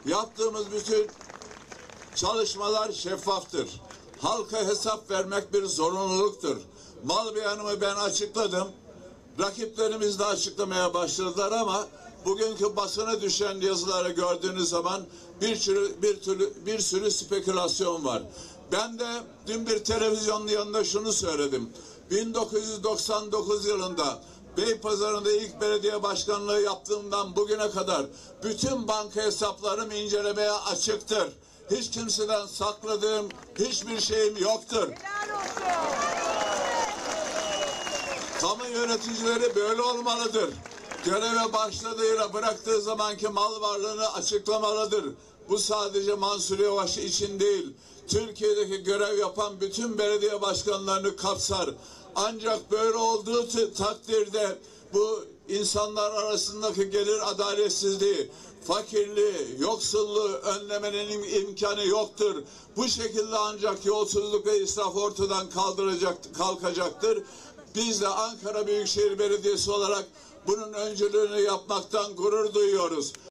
Yaptığımız bütün çalışmalar şeffaftır. Halka hesap vermek bir zorunluluktur. Mal beyanımı ben açıkladım. Rakiplerimiz de açıklamaya başladılar ama bugünkü basına düşen yazıları gördüğünüz zaman bir sürü spekülasyon var. Ben de dün bir televizyonun yanında şunu söyledim. 1999 yılında Beypazarı'nda ilk belediye başkanlığı yaptığımdan bugüne kadar bütün banka hesaplarım incelemeye açıktır. Hiç kimseden sakladığım hiçbir şeyim yoktur. Kamu yöneticileri böyle olmalıdır. Göreve başladığıyla bıraktığı zamanki mal varlığını açıklamalıdır. Bu sadece Mansur Yavaş için değil, Türkiye'deki görev yapan bütün belediye başkanlarını kapsar. Ancak böyle olduğu takdirde bu insanlar arasındaki gelir adaletsizliği, fakirliği, yoksulluğu önlemenin imkanı yoktur. Bu şekilde ancak yolsuzluk ve israf ortadan kalkacaktır. Biz de Ankara Büyükşehir Belediyesi olarak bunun öncülüğünü yapmaktan gurur duyuyoruz.